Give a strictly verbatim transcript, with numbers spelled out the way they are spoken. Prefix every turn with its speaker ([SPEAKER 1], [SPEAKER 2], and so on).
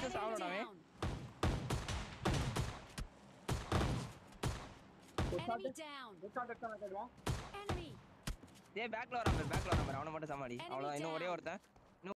[SPEAKER 1] ஒருத்தன் சாவலடா அவன்.
[SPEAKER 2] Enemy down.
[SPEAKER 3] Record record record
[SPEAKER 2] Enemy.
[SPEAKER 1] டேய் பேக்ல வரான் பாரு, பேக்ல வரான் பாரு. அவன மட்டும் சமாளி. அவ்வளவுதான். இன்னும் ஒரே ஒருத்தன்.